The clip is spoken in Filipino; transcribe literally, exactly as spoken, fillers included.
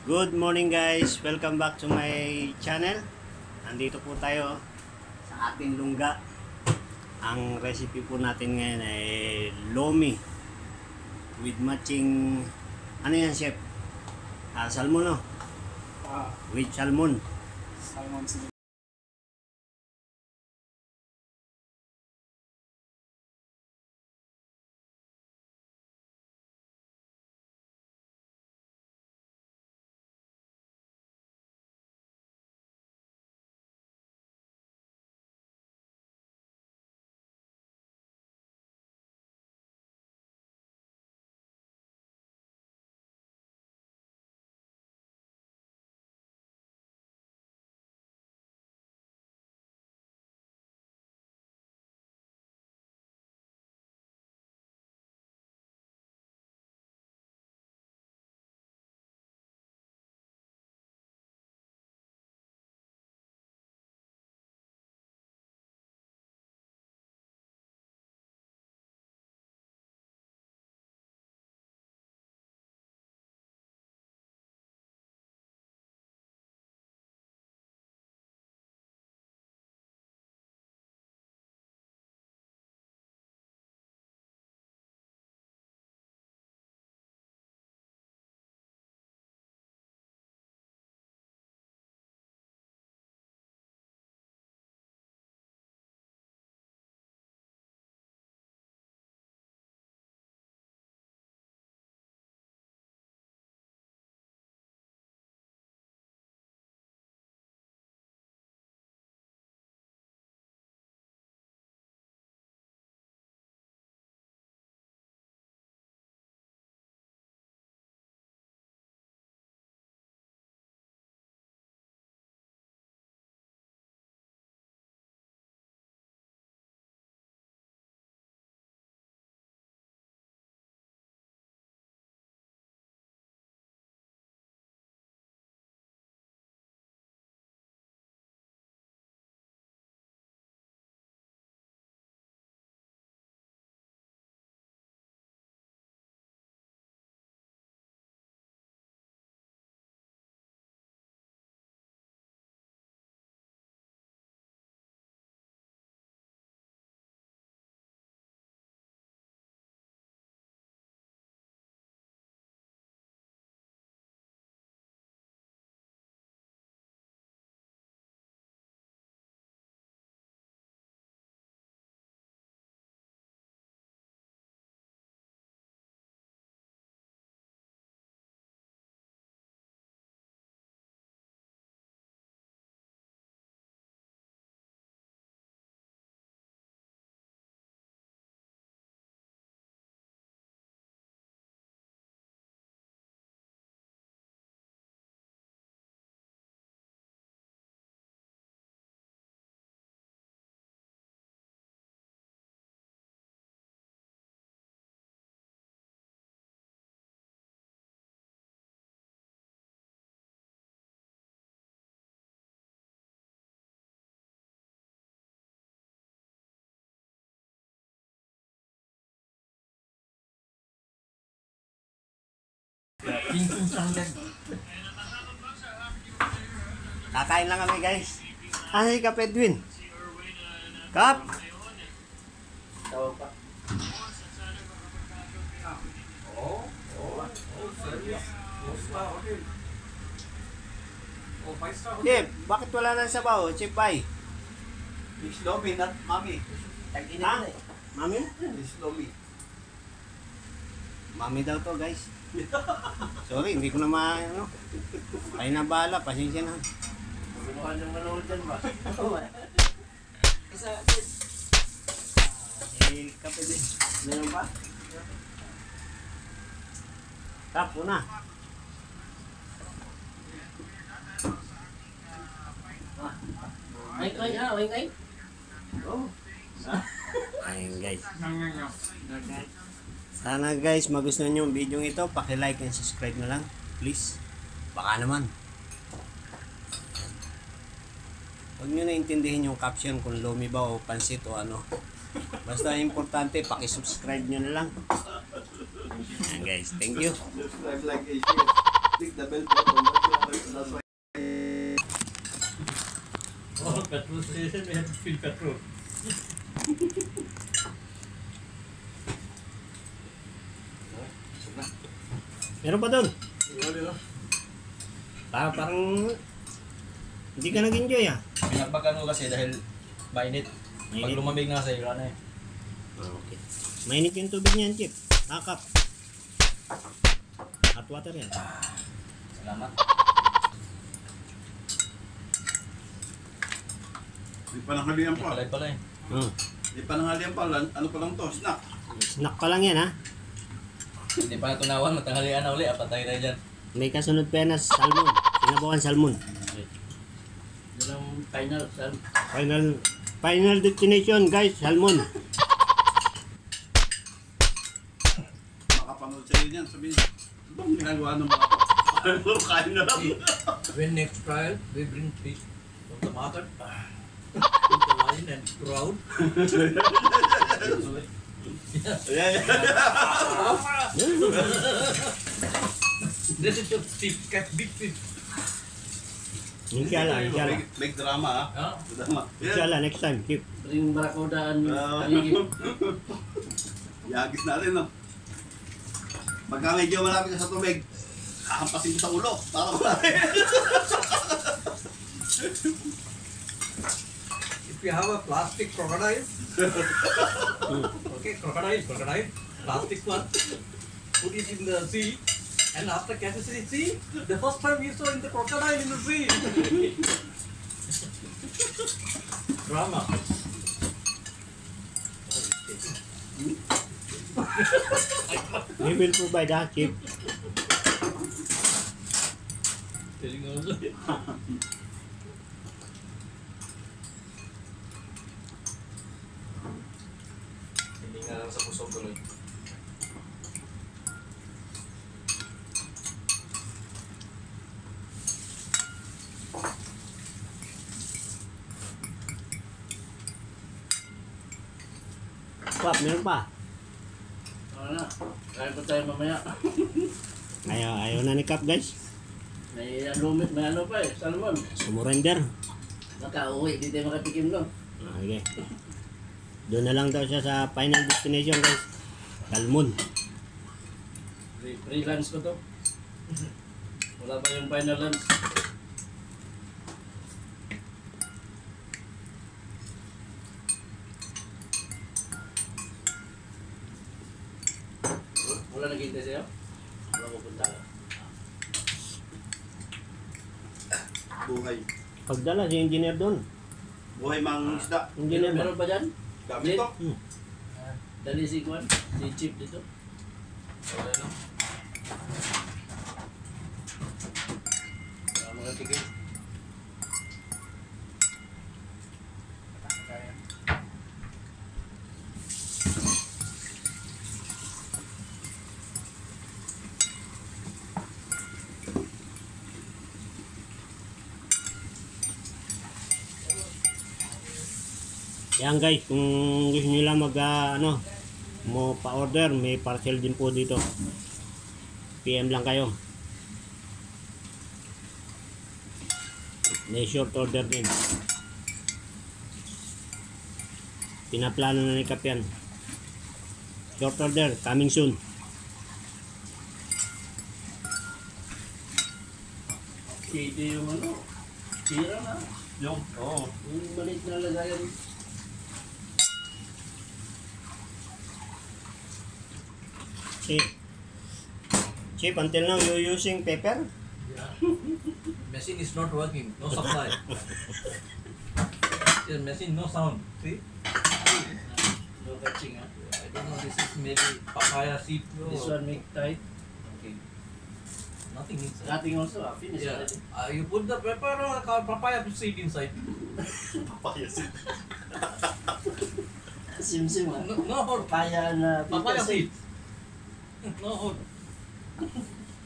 Good morning guys, welcome back to my channel. Nandito po tayo sa ating lungga. Ang recipe po natin ngayon ay lomi with matching, ano yan chef? Ah, salmon no? Ah, With salmon. salmon sili. Kakain lang kami guys. Ano si Kap Edwin? Kap! Tawag pa. Oh, oh, oh, serious. Four star, okay. Oh, five star, okay. Chef, bakit wala nang sabaw? Chef Pai. It's Lomi, not Mami. Ha? Mami? It's Lomi. Mami daw to guys. Sorry, hindi ko na ma... Ano. Ay na bala, pasensya na. Mukha niyang manood dyan ba? Isa, Eh, Kap Edwin. meron ba? Kap, una. Ay, ay, ah, ay, ay. Oh. Ayun guys. Sana guys magustuhan nyo yung video ito. Paki-like and subscribe na lang. Please. Baka naman. Huwag nyo na intindihin yung caption kung lomi ba o pansit o ano. Basta importante, paki-subscribe nyo na lang. Ayan guys. Thank you. Subscribe, like, and share. Click the bell button. That's why. Oh, petrol station, we have to fill petrol. Meron pa doon. Wala na. Parang, parang hindi ka nag-enjoy ah. Pinagpagano kasi dahil mainit. Pag Mainit. lumamig na kasi, wala na eh. Ah, okay. Mainit yung tubig niyan, Chip. Akap. Hot water yan. Salamat. Di pa nanghalian pa. Palay pala eh. Oh. Di pa nanghalian pa. Lan- Ano pa lang to? Snack. Snack pa lang yan ha. Hindi pa natunawan, matanghalian na uli. Apatay tayo dyan. May kasunod pa yan na salmon. Sinabawan salmon. Yun ang final, sir. Final final destination guys, salmon. Makapanood sa'yo niyan. Sabihin, ano bang ginagawa ng mga to? Ano, kain na lang. When next trial, we bring fish from the market. Put the line and crowd. Ayan, yan. This is your fish, catch big fish. Inshallah, inshallah. Make, make drama ha. Huh? Drama. Yan. Inshallah next time, Chip. Bring barakuda and Ah. paligid. Yagis natin no. Pagka medyo malapit ka sa tubig, hahampasin ko sa ulo. Para malapit. If you have a plastic crocodile, okay, crocodile, crocodile, plastic one, put it in the sea, and after catches it in sea, the first time you saw in the crocodile in the sea. Drama. We will provide that, Chip. Telling also. Hindi nga lang sa pusog tuloy. Pap, meron pa. Ano na? Kaya pa tayo mamaya. Ayaw, ayaw na ni Cap guys. May lumit, may ano pa eh, salmon. Sumurrender. Nakauwi, di tayo makatikim no. Ah, okay. Doon na lang daw siya sa final destination guys. Salmon. Free, free lunch ko to. Wala pa yung final lunch. Wala naghihintay sa'yo? Wala pupunta ka. Buhay. Pagdala si engineer doon. Buhay mang isda. Engineer ba? Meron pa dyan? Gamit to. Hmm. Dali si Kwan, si Chip dito. Wala na. Wala mga tikim. Yan guys, kung gusto nyo lang mag ah, ano, mo pa-order, may parcel din po dito. P M lang kayo. May short order din. Pinaplano na ni Cap yan. Short order, coming soon. Hindi yung ano, tira na. Yung, oo. Yung maliit na lagayan. Chip. Chip, until now you using paper? Yeah. Machine is not working, no supply. Yes, machine, no sound. See? No touching. Huh? I don't know, this is maybe papaya seed. This one make tight. Okay. Nothing inside. Nothing also, ah, finish yeah. Already. Uh, you put the pepper or papaya seed inside. Papaya seed. Sim-sim ah. No, no hole. Papaya na Papaya seed. No hole.